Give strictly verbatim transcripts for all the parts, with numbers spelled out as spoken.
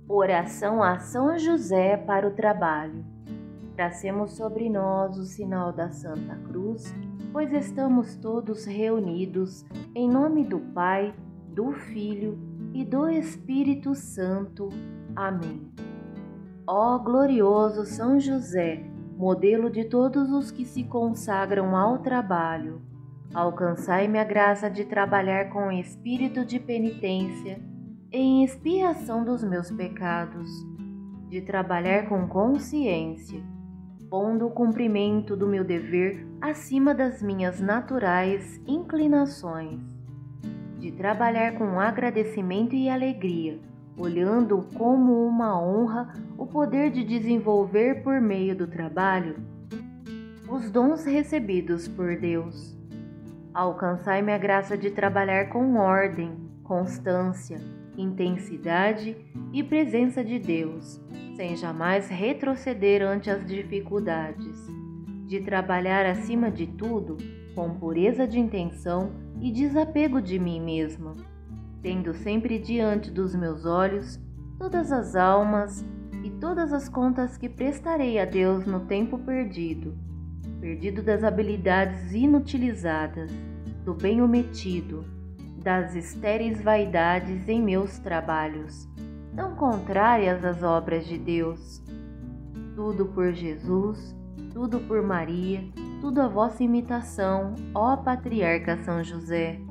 Oração a São José para o trabalho. Tracemos sobre nós o sinal da Santa Cruz, pois estamos todos reunidos em nome do Pai, do Filho e do Espírito Santo. Amém. Ó glorioso São José, modelo de todos os que se consagram ao trabalho, alcançai-me a graça de trabalhar com espírito de penitência em expiação dos meus pecados, de trabalhar com consciência, pondo o cumprimento do meu dever acima das minhas naturais inclinações, de trabalhar com agradecimento e alegria, olhando como uma honra o poder de desenvolver por meio do trabalho os dons recebidos por Deus. Alcançai-me a graça de trabalhar com ordem, constância, intensidade e presença de Deus, sem jamais retroceder ante as dificuldades, de trabalhar acima de tudo com pureza de intenção e desapego de mim mesma, tendo sempre diante dos meus olhos todas as almas e todas as contas que prestarei a Deus no tempo perdido, perdido das habilidades inutilizadas, do bem omitido, das estéreis vaidades em meus trabalhos, tão contrárias às obras de Deus. Tudo por Jesus, tudo por Maria, tudo a vossa imitação, ó Patriarca São José.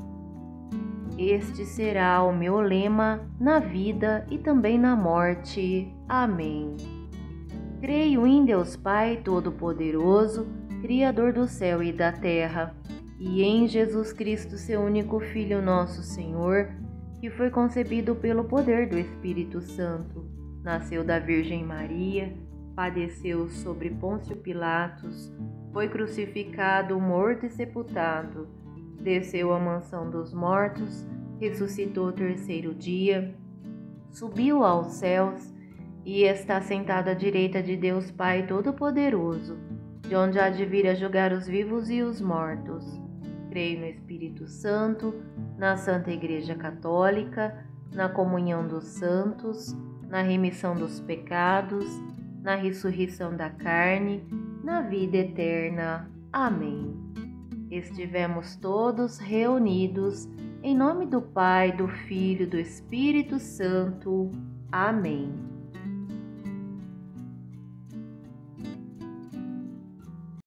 Este será o meu lema na vida e também na morte. Amém. Creio em Deus Pai Todo-Poderoso, Criador do céu e da terra, e em Jesus Cristo, seu único Filho, nosso Senhor, que foi concebido pelo poder do Espírito Santo, nasceu da Virgem Maria, padeceu sobre Pôncio Pilatos, foi crucificado, morto e sepultado, desceu à mansão dos mortos, ressuscitou o terceiro dia, subiu aos céus e está sentado à direita de Deus Pai Todo-Poderoso, de onde há de vir a julgar os vivos e os mortos. Creio no Espírito Santo, na Santa Igreja Católica, na comunhão dos santos, na remissão dos pecados, na ressurreição da carne, na vida eterna. Amém. Estivemos todos reunidos em nome do Pai, do Filho e do Espírito Santo. Amém.